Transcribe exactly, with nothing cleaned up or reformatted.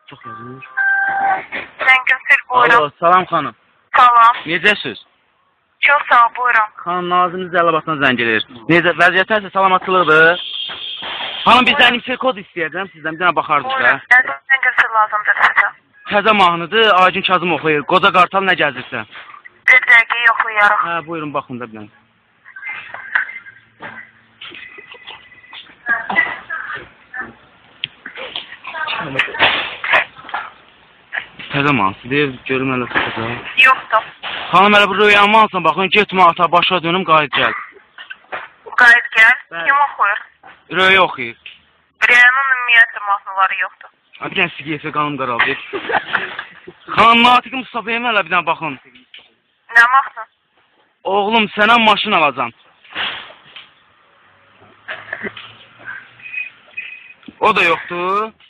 Çox yazılır. Zəngəfir, buyurun. Alo, salam xanım. Salam. Necəsiz? Çox sağ ol, buyurun. Xanım, naziriniz Ələbatdan zəng edir. Necə, vəziyyət isə salamatçılıqdır. Xanım, biz zəngəfir kod istəyəcəm sizdən, bir dənə baxardıq da. Buyurun, nə zəngəfir lazımdır sizə? Təzə mahnıdır, Aygün Kazım oxuyur. Qoca Qartal nə gəzirsə. Bir dəqiqə yoxlayarıq. Hə, buyurun, baxın da bir dənə. Təzə mahnıdır, görüm hələ tutacaq. Yoxdur. Xanım, hələ bu rüyanı alsan, baxın, getmə ata, başa dönüm, qayıt gəl. Qayıt gəl. Kim oxuyur? Röya oxuyur. Rüyanın ümumiyyətli mahnıları yoxdur. Bir dənə siqiyəsə qanım qaraldı. Xanım, Natiq Mustafa'ya hələ bir dənə baxın. Nə mahnı? Oğlum, sənə maşın alacam. O da yoxdur.